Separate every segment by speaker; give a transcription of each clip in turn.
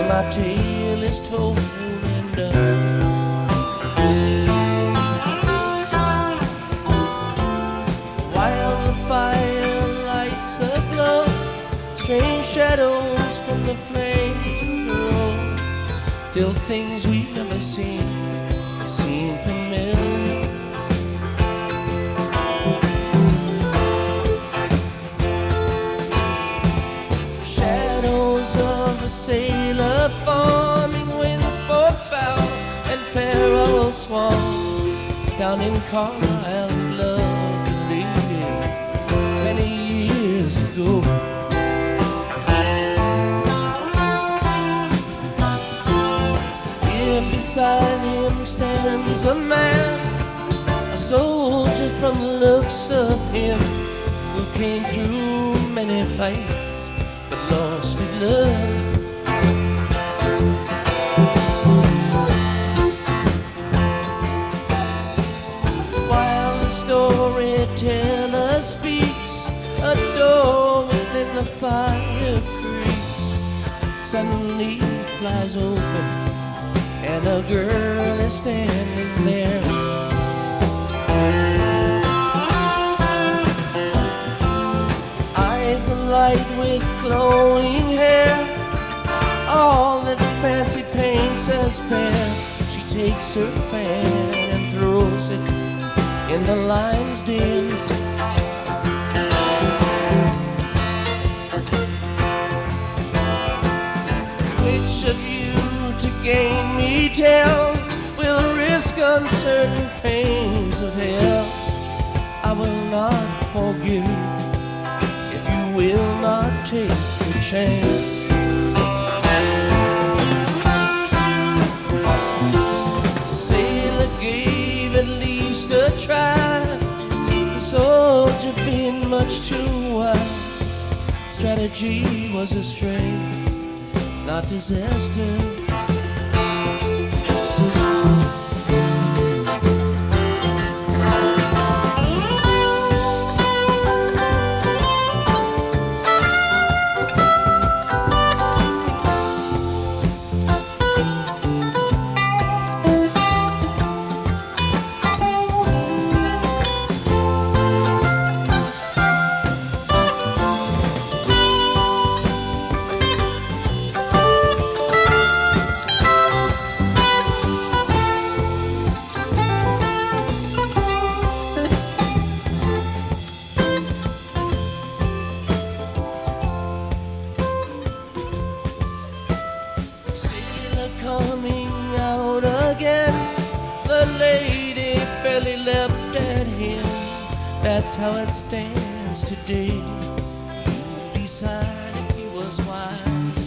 Speaker 1: my tale is told and done. While the fire lights aglow, strange shadows from the flames grow, till things we've never seen seem familiar. Shadows of a sailor forming, winds both foul and fair all swan. Down in Carlisle we loved a lady many years ago. Beside him stands a man, a soldier from the looks of him, who came through many fights but lost his love. While the storyteller speaks, a door within the fire creaks, suddenly flies open, and a girl is standing there. Eyes alight with glowing hair, all that fancy paints as fair. She takes her fan and throws it in the lion's den. Which of you to gain me tell will risk uncertain pains of hell? I will not forgive if you will not take the chance. The sailor gave at least a try, the soldier being much too wise. Strategy was his strength, not disaster. Coming out again, the lady fairly leapt at him. That's how it stands today. You decide if he was wise.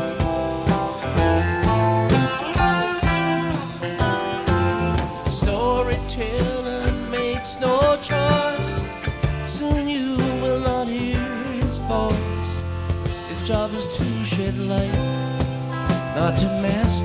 Speaker 1: The storyteller makes no choice. Soon you will not hear his voice. His job is to shed light, not to master.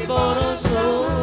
Speaker 1: cornerstone.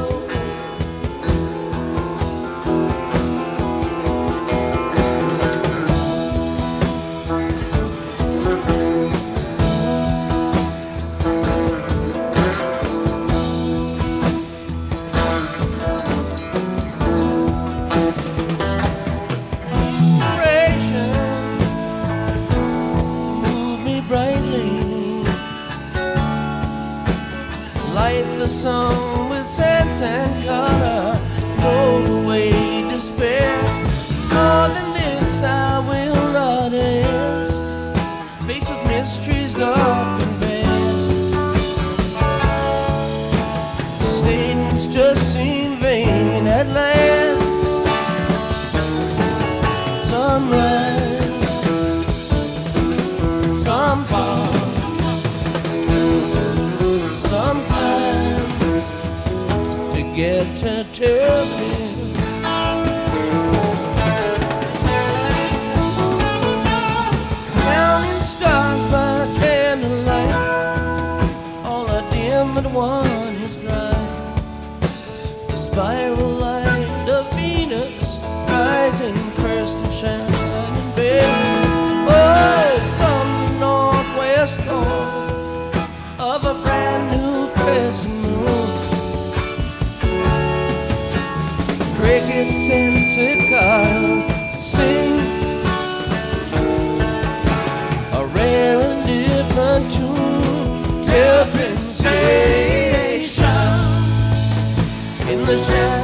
Speaker 1: Light the sun with sense and color, roll away despair. More than this I will not ask, faced with mysteries dark and vast. Statements just seem vain at last. Some rise, some fall, some get to Terrapin. Counting stars by candlelight, all are dim but one is bright. The spiral light of Venus rising first and shining big. Oh, from the northwest corner of a brand new crescent moon, crickets and cicadas sing a rare and different tune. Terrapin Station in the shadow.